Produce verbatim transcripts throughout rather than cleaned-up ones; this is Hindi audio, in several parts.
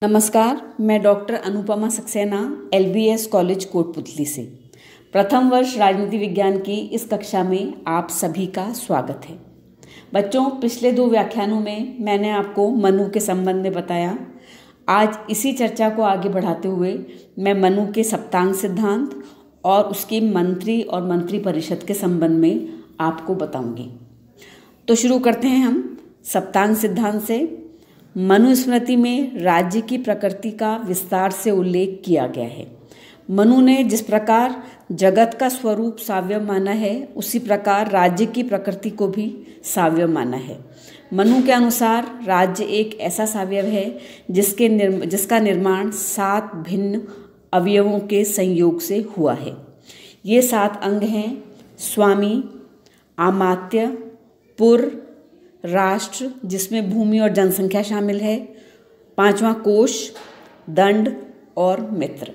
नमस्कार, मैं doctor Anupama Saxena LBS college Kotputli से प्रथम वर्ष राजनीति विज्ञान की इस कक्षा में आप सभी का स्वागत है। बच्चों, पिछले दो व्याख्यानों में मैंने आपको मनु के संबंध में बताया। आज इसी चर्चा को आगे बढ़ाते हुए मैं मनु के सप्तांग सिद्धांत और उसकी मंत्री और मंत्री परिषद के संबंध में आपको बताऊंगी। तो शुरू करते हैं हम सप्तांग सिद्धांत से। मनुस्मृति में राज्य की प्रकृति का विस्तार से उल्लेख किया गया है। मनु ने जिस प्रकार जगत का स्वरूप साव्य माना है, उसी प्रकार राज्य की प्रकृति को भी साव्य माना है। मनु के अनुसार राज्य एक ऐसा सावयव है जिसके निर्म जिसका निर्माण सात भिन्न अवयवों के संयोग से हुआ है। ये सात अंग हैं: स्वामी, आमात्य, पुर, राष्ट्र जिसमें भूमि और जनसंख्या शामिल है, पांचवा कोश, दंड और मित्र।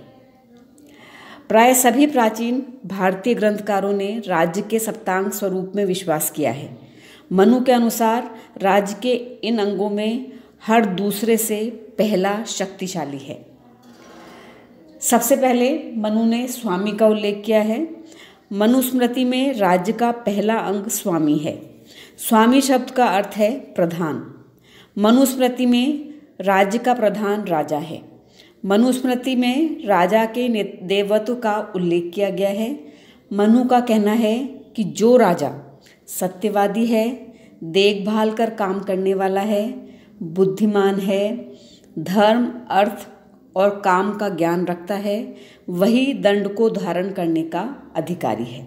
प्राय सभी प्राचीन भारतीय ग्रंथकारों ने राज्य के सप्तांग स्वरूप में विश्वास किया है। मनु के अनुसार राज्य के इन अंगों में हर दूसरे से पहला शक्तिशाली है। सबसे पहले मनु ने स्वामी का उल्लेख किया है। मनुस्मृति में राज्य का पहला अंग स्वामी है। स्वामी शब्द का अर्थ है प्रधान। मनुस्मृति में राज्य का प्रधान राजा है। मनुस्मृति में राजा के देवत्व का उल्लेख किया गया है। मनु का कहना है कि जो राजा सत्यवादी है, देखभाल कर काम करने वाला है, बुद्धिमान है, धर्म, अर्थ और काम का ज्ञान रखता है, वही दंड को धारण करने का अधिकारी है।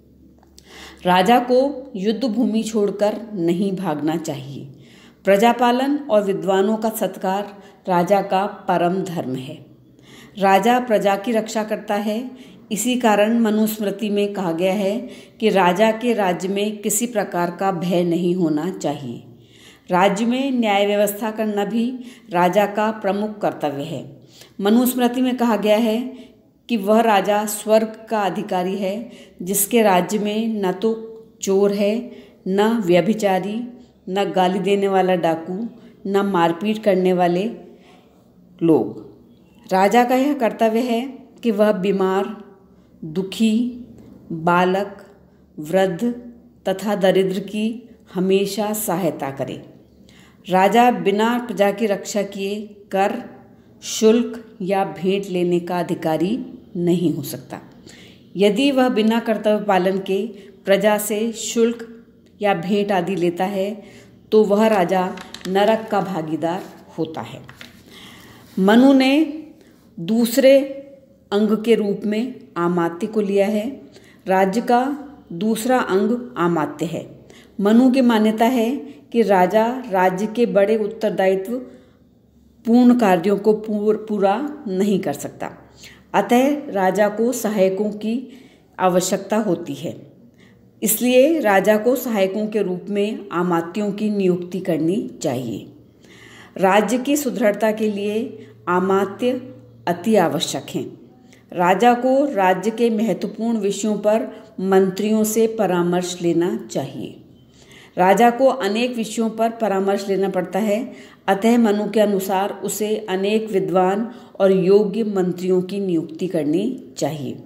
राजा को युद्ध भूमि छोड़कर नहीं भागना चाहिए। प्रजापालन और विद्वानों का सत्कार राजा का परम धर्म है। राजा प्रजा की रक्षा करता है। इसी कारण मनुस्मृति में कहा गया है कि राजा के राज्य में किसी प्रकार का भय नहीं होना चाहिए। राज्य में न्याय व्यवस्था करना भी राजा का प्रमुख कर्तव्य है। मनुस्मृति में कहा गया है कि वह राजा स्वर्ग का अधिकारी है जिसके राज्य में न तो चोर है, न व्यभिचारी, न गाली देने वाला डाकू, न मारपीट करने वाले लोग। राजा का यह कर्तव्य है कि वह बीमार, दुखी, बालक, वृद्ध तथा दरिद्र की हमेशा सहायता करे। राजा बिना प्रजा की रक्षा किए कर, शुल्क या भेंट लेने का अधिकारी नहीं हो सकता। यदि वह बिना कर्तव्य पालन के प्रजा से शुल्क या भेंट आदि लेता है तो वह राजा नरक का भागीदार होता है। मनु ने दूसरे अंग के रूप में आमात्य को लिया है। राज्य का दूसरा अंग आमात्य है। मनु की मान्यता है कि राजा राज्य के बड़े उत्तरदायित्व पूर्ण कार्यों को पूरा नहीं कर सकता, अतः राजा को सहायकों की आवश्यकता होती है। इसलिए राजा को सहायकों के रूप में आमात्यों की नियुक्ति करनी चाहिए। राज्य की सुदृढ़ता के लिए आमात्य अति आवश्यक हैं। राजा को राज्य के महत्वपूर्ण विषयों पर मंत्रियों से परामर्श लेना चाहिए। राजा को अनेक विषयों पर परामर्श लेना पड़ता है, अतः मनु के अनुसार उसे अनेक विद्वान और योग्य मंत्रियों की नियुक्ति करनी चाहिए।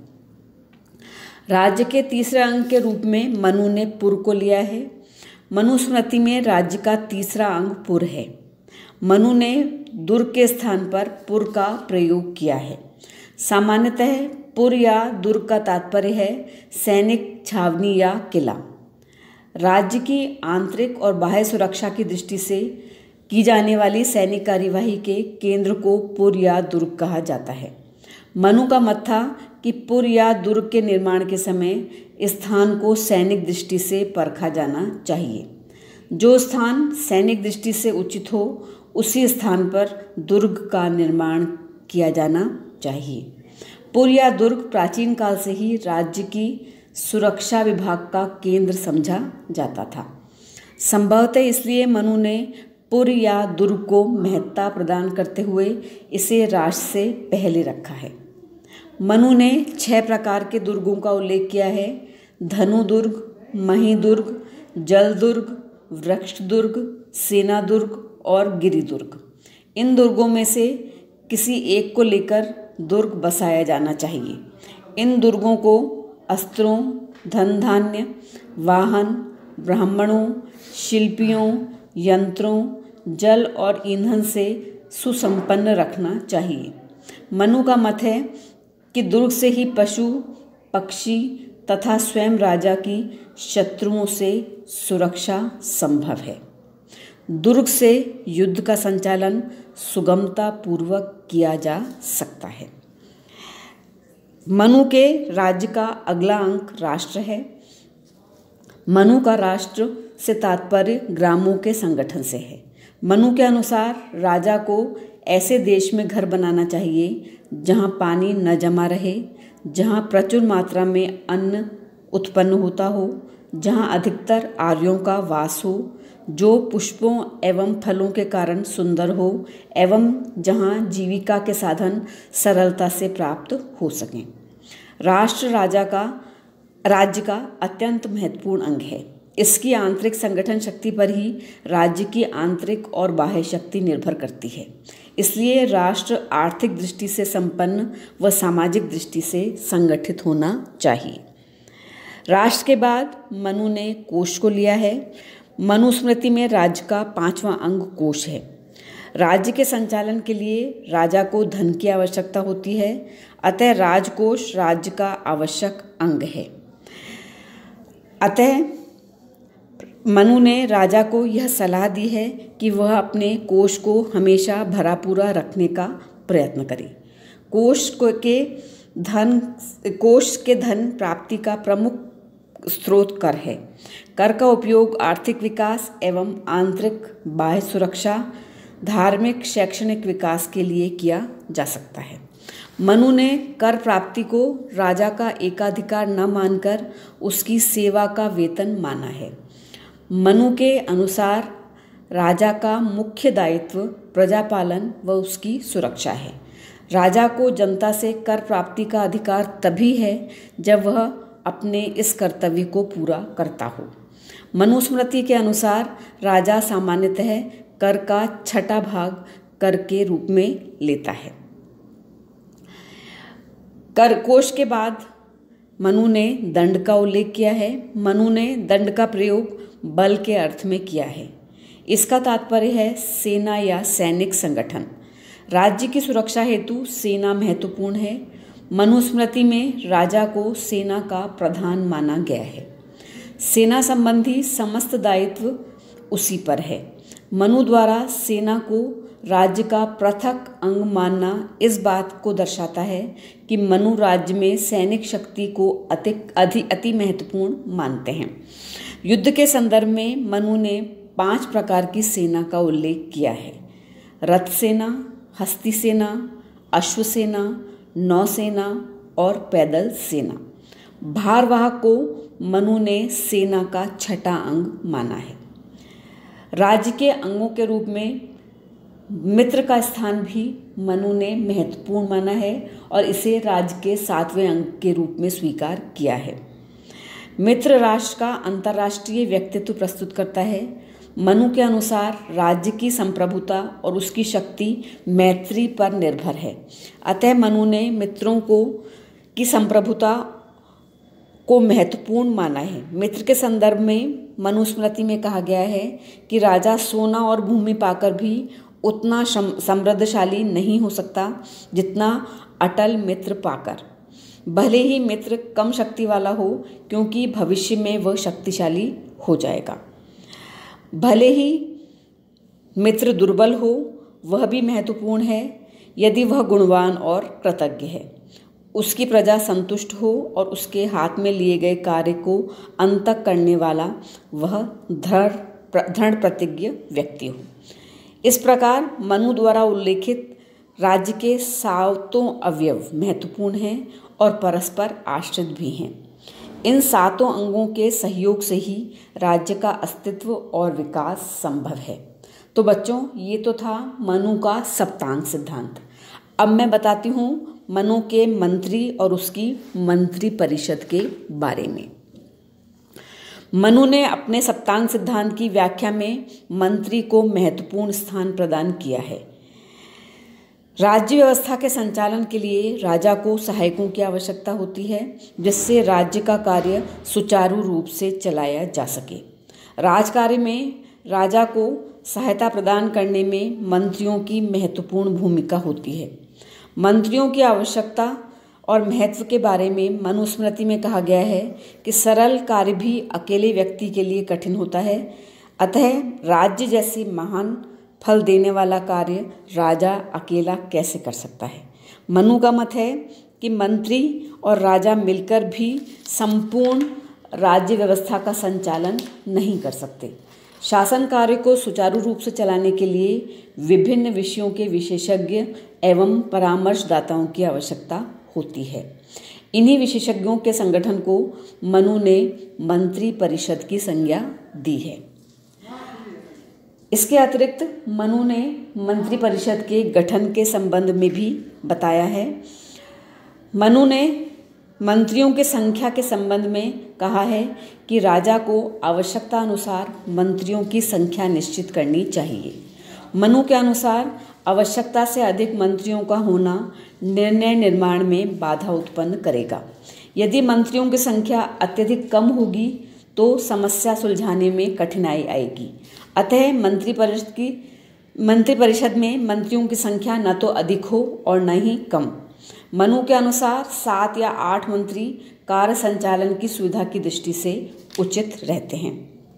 राज्य के तीसरे अंग के रूप में मनु ने पुर को लिया है। मनुस्मृति में राज्य का तीसरा अंग पुर है। मनु ने दुर्ग के स्थान पर पुर का प्रयोग किया है। सामान्यतः पुर या दुर्ग का तात्पर्य है सैनिक छावनी या किला। राज्य की आंतरिक और बाह्य सुरक्षा की दृष्टि से की जाने वाली सैनिक कार्यवाही के केंद्र को पुर या दुर्ग कहा जाता है। मनु का मत था कि पुर या दुर्ग के निर्माण के समय स्थान को सैनिक दृष्टि से परखा जाना चाहिए। जो स्थान सैनिक दृष्टि से उचित हो, उसी स्थान पर दुर्ग का निर्माण किया जाना चाहिए। पुर या दुर्ग प्राचीन काल से ही राज्य की सुरक्षा विभाग का केंद्र समझा जाता था। संभवतः इसलिए मनु ने पुर या दुर्ग को महत्ता प्रदान करते हुए इसे राष्ट्र से पहले रखा है। मनु ने छह प्रकार के दुर्गों का उल्लेख किया है: धनु दुर्ग, मही दुर्ग, जल दुर्ग, वृक्ष दुर्ग, सेना दुर्ग और गिरि दुर्ग। इन दुर्गों में से किसी एक को लेकर दुर्ग बसाया जाना चाहिए। इन दुर्गों को अस्त्रों, धन धान्य, वाहन, ब्राह्मणों, शिल्पियों, यंत्रों, जल और ईंधन से सुसंपन्न रखना चाहिए। मनु का मत है कि दुर्ग से ही पशु, पक्षी तथा स्वयं राजा की शत्रुओं से सुरक्षा संभव है। दुर्ग से युद्ध का संचालन सुगमता पूर्वक किया जा सकता है। मनु के राज्य का अगला अंक राष्ट्र है। मनु का राष्ट्र से तात्पर्य ग्रामों के संगठन से है। मनु के अनुसार राजा को ऐसे देश में घर बनाना चाहिए जहाँ पानी न जमा रहे, जहाँ प्रचुर मात्रा में अन्न उत्पन्न होता हो, जहाँ अधिकतर आर्यों का वास हो, जो पुष्पों एवं फलों के कारण सुंदर हो एवं जहाँ जीविका के साधन सरलता से प्राप्त हो सकें। राष्ट्र राजा का राज्य का अत्यंत महत्वपूर्ण अंग है। इसकी आंतरिक संगठन शक्ति पर ही राज्य की आंतरिक और बाह्य शक्ति निर्भर करती है। इसलिए राष्ट्र आर्थिक दृष्टि से संपन्न व सामाजिक दृष्टि से संगठित होना चाहिए। राष्ट्र के बाद मनु ने कोश को लिया है। मनुस्मृति में राज्य का पांचवा अंग कोश है। राज्य के संचालन के लिए राजा को धन की आवश्यकता होती है, अतः राजकोष राज्य का आवश्यक अंग है। अतः मनु ने राजा को यह सलाह दी है कि वह अपने कोष को हमेशा भरा पूरा रखने का प्रयत्न करे। कोष के धन कोष के धन प्राप्ति का प्रमुख स्रोत कर है। कर का उपयोग आर्थिक विकास एवं आंतरिक बाह्य सुरक्षा, धार्मिक, शैक्षणिक विकास के लिए किया जा सकता है। मनु ने कर प्राप्ति को राजा का एकाधिकार न मानकर उसकी सेवा का वेतन माना है। मनु के अनुसार राजा का मुख्य दायित्व प्रजापालन व उसकी सुरक्षा है। राजा को जनता से कर प्राप्ति का अधिकार तभी है जब वह अपने इस कर्तव्य को पूरा करता हो। मनुस्मृति के अनुसार राजा सामान्यतः कर का छठा भाग कर के रूप में लेता है। कर कोष के बाद मनु ने दंड का उल्लेख किया है। मनु ने दंड का प्रयोग बल के अर्थ में किया है। इसका तात्पर्य है सेना या सैनिक संगठन। राज्य की सुरक्षा हेतु सेना महत्वपूर्ण है। मनुस्मृति में राजा को सेना का प्रधान माना गया है। सेना संबंधी समस्त दायित्व उसी पर है। मनु द्वारा सेना को राज्य का पृथक अंग मानना इस बात को दर्शाता है कि मनु राज्य में सैनिक शक्ति को अति अति अति महत्वपूर्ण मानते हैं। युद्ध के संदर्भ में मनु ने पांच प्रकार की सेना का उल्लेख किया है: रथ सेना, हस्ती सेना, अश्व सेना, नौसेना और पैदल सेना। भारवाहक को मनु ने सेना का छठा अंग माना है। राज्य के अंगों के रूप में मित्र का स्थान भी मनु ने महत्वपूर्ण माना है और इसे राज्य के सातवें अंग के रूप में स्वीकार किया है। मित्र राष्ट्र का अंतर्राष्ट्रीय व्यक्तित्व प्रस्तुत करता है। मनु के अनुसार राज्य की संप्रभुता और उसकी शक्ति मैत्री पर निर्भर है। अतः मनु ने मित्रों को की संप्रभुता को महत्वपूर्ण माना है। मित्र के संदर्भ में मनुस्मृति में कहा गया है कि राजा सोना और भूमि पाकर भी उतना समृद्धशाली नहीं हो सकता जितना अटल मित्र पाकर। भले ही मित्र कम शक्ति वाला हो, क्योंकि भविष्य में वह शक्तिशाली हो जाएगा। भले ही मित्र दुर्बल हो, वह भी महत्वपूर्ण है यदि वह गुणवान और कृतज्ञ है, उसकी प्रजा संतुष्ट हो और उसके हाथ में लिए गए कार्य को अंत तक करने वाला वह दृढ़ दृढ़ प्रतिज्ञ व्यक्ति हो। इस प्रकार मनु द्वारा उल्लेखित राज्य के सातों अवयव महत्वपूर्ण हैं और परस्पर आश्रित भी हैं। इन सातों अंगों के सहयोग से ही राज्य का अस्तित्व और विकास संभव है। तो बच्चों, ये तो था मनु का सप्तांग सिद्धांत। अब मैं बताती हूँ मनु के मंत्री और उसकी मंत्री परिषद के बारे में। मनु ने अपने सप्तांग सिद्धांत की व्याख्या में मंत्री को महत्वपूर्ण स्थान प्रदान किया है। राज्य व्यवस्था के संचालन के लिए राजा को सहायकों की आवश्यकता होती है, जिससे राज्य का कार्य सुचारू रूप से चलाया जा सके। राजकार्य में राजा को सहायता प्रदान करने में मंत्रियों की महत्वपूर्ण भूमिका होती है। मंत्रियों की आवश्यकता और महत्व के बारे में मनुस्मृति में कहा गया है कि सरल कार्य भी अकेले व्यक्ति के लिए कठिन होता है, अतः राज्य जैसे महान फल देने वाला कार्य राजा अकेला कैसे कर सकता है। मनु का मत है कि मंत्री और राजा मिलकर भी संपूर्ण राज्य व्यवस्था का संचालन नहीं कर सकते। शासन कार्य को सुचारू रूप से चलाने के लिए विभिन्न विषयों के विशेषज्ञ एवं परामर्शदाताओं की आवश्यकता होती है। इन्हीं विशेषज्ञों के संगठन को मनु ने मंत्री परिषद की संज्ञा दी है। इसके अतिरिक्त मनु ने मंत्री परिषद के गठन के संबंध में भी बताया है। मनु ने मंत्रियों की संख्या के संबंध में कहा है कि राजा को आवश्यकता अनुसार मंत्रियों की संख्या निश्चित करनी चाहिए। मनु के अनुसार आवश्यकता से अधिक मंत्रियों का होना निर्णय निर्माण में बाधा उत्पन्न करेगा। यदि मंत्रियों की संख्या अत्यधिक कम होगी तो समस्या सुलझाने में कठिनाई आएगी। अतः मंत्री परिषद की मंत्री परिषद में मंत्रियों की संख्या न तो अधिक हो और न ही कम। मनु के अनुसार सात या आठ मंत्री कार्य संचालन की सुविधा की दृष्टि से उचित रहते हैं।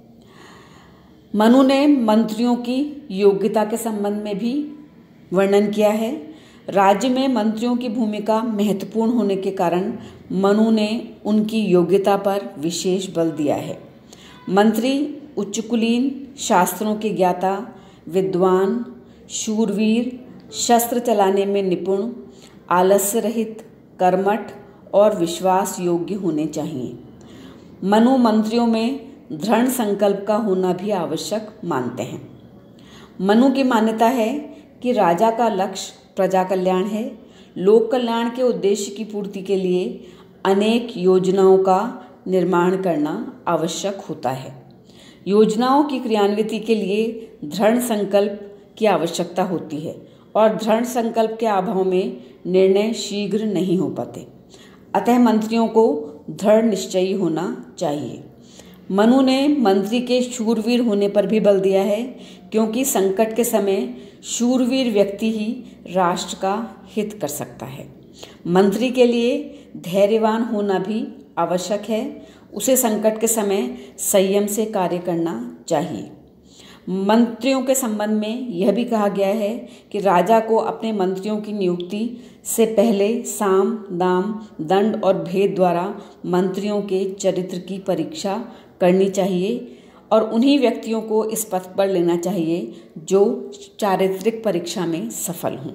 मनु ने मंत्रियों की योग्यता के संबंध में भी वर्णन किया है। राज्य में मंत्रियों की भूमिका महत्वपूर्ण होने के कारण मनु ने उनकी योग्यता पर विशेष बल दिया है। मंत्री उच्च कुलीन, शास्त्रों के ज्ञाता, विद्वान, शूरवीर, शस्त्र चलाने में निपुण, आलस्य रहित, कर्मठ और विश्वास योग्य होने चाहिए। मनु मंत्रियों में दृढ़ संकल्प का होना भी आवश्यक मानते हैं। मनु की मान्यता है कि राजा का लक्ष्य प्रजा कल्याण है। लोक कल्याण के उद्देश्य की पूर्ति के लिए अनेक योजनाओं का निर्माण करना आवश्यक होता है। योजनाओं की क्रियान्विति के लिए दृढ़ संकल्प की आवश्यकता होती है और दृढ़ संकल्प के अभाव में निर्णय शीघ्र नहीं हो पाते। अतः मंत्रियों को दृढ़ निश्चयी होना चाहिए। मनु ने मंत्री के शूरवीर होने पर भी बल दिया है, क्योंकि संकट के समय शूरवीर व्यक्ति ही राष्ट्र का हित कर सकता है। मंत्री के लिए धैर्यवान होना भी आवश्यक है। उसे संकट के समय संयम से कार्य करना चाहिए। मंत्रियों के संबंध में यह भी कहा गया है कि राजा को अपने मंत्रियों की नियुक्ति से पहले साम, दाम, दंड और भेद द्वारा मंत्रियों के चरित्र की परीक्षा करनी चाहिए और उन्हीं व्यक्तियों को इस पद पर लेना चाहिए जो चारित्रिक परीक्षा में सफल हों।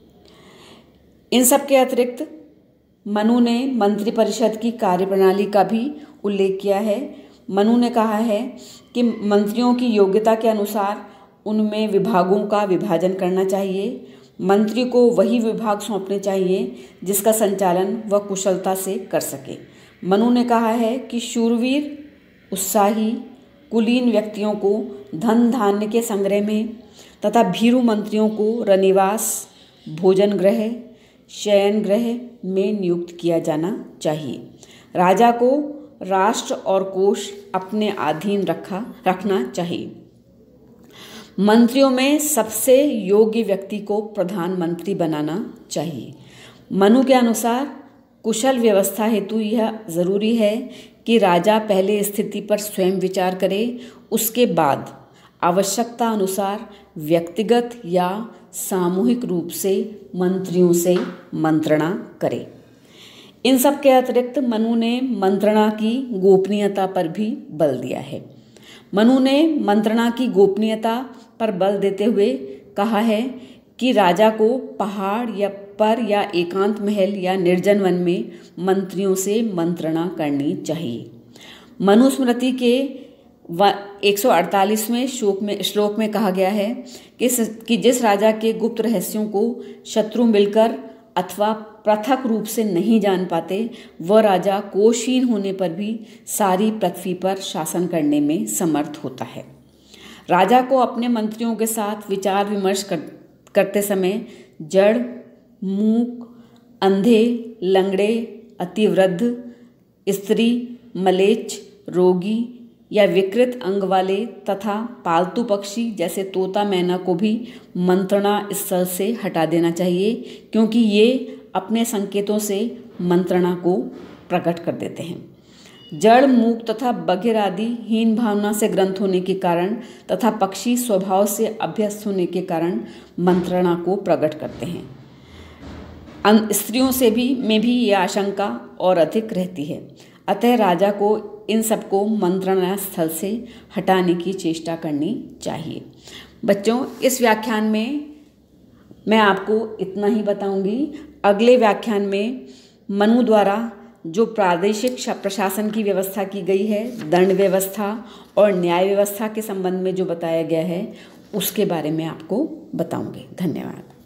इन सब के अतिरिक्त मनु ने मंत्री परिषद की कार्यप्रणाली का भी उल्लेख किया है। मनु ने कहा है कि मंत्रियों की योग्यता के अनुसार उनमें विभागों का विभाजन करना चाहिए। मंत्री को वही विभाग सौंपने चाहिए जिसका संचालन वह कुशलता से कर सके। मनु ने कहा है कि शूरवीर, उत्साही, कुलीन व्यक्तियों को धन धान्य के संग्रह में तथा भीरू मंत्रियों को रनिवास, भोजन गृह, शयन गृह में नियुक्त किया जाना चाहिए। राजा को राष्ट्र और कोष अपने अधीन रखा रखना चाहिए। मंत्रियों में सबसे योग्य व्यक्ति को प्रधानमंत्री बनाना चाहिए। मनु के अनुसार कुशल व्यवस्था हेतु यह जरूरी है कि राजा पहले स्थिति पर स्वयं विचार करे, उसके बाद आवश्यकता अनुसार व्यक्तिगत या सामूहिक रूप से मंत्रियों से मंत्रणा करे। इन सब के अतिरिक्त मनु ने मंत्रणा की गोपनीयता पर भी बल दिया है। मनु ने मंत्रणा की गोपनीयता पर बल देते हुए कहा है कि राजा को पहाड़ या पर या एकांत महल या निर्जन वन में मंत्रियों से मंत्रणा करनी चाहिए। मनुस्मृति के एक सौ अड़तालीसवें श्लोक में श्लोक में कहा गया है कि, कि जिस राजा के गुप्त रहस्यों को शत्रु मिलकर अथवा पृथक रूप से नहीं जान पाते, वह राजा कोषहीन होने पर भी सारी पृथ्वी पर शासन करने में समर्थ होता है। राजा को अपने मंत्रियों के साथ विचार विमर्श कर, करते समय जड़, मूक, अंधे, लंगड़े, अतिवृद्ध, स्त्री, मलेच्छ, रोगी या विकृत अंग वाले तथा पालतू पक्षी जैसे तोता, मैना को भी मंत्रणा स्थल से हटा देना चाहिए, क्योंकि ये अपने संकेतों से मंत्रणा को प्रकट कर देते हैं। जड़, मूक तथा बधिर आदि हीन भावना से ग्रंथ होने के कारण तथा पक्षी स्वभाव से अभ्यस्त होने के कारण मंत्रणा को प्रकट करते हैं। स्त्रियों से भी में भी ये आशंका और अधिक रहती है, अतः राजा को इन सबको मंत्रणा स्थल से हटाने की चेष्टा करनी चाहिए। बच्चों, इस व्याख्यान में मैं आपको इतना ही बताऊंगी। अगले व्याख्यान में मनु द्वारा जो प्रादेशिक प्रशासन की व्यवस्था की गई है, दंड व्यवस्था और न्याय व्यवस्था के संबंध में जो बताया गया है, उसके बारे में आपको बताऊंगी। धन्यवाद।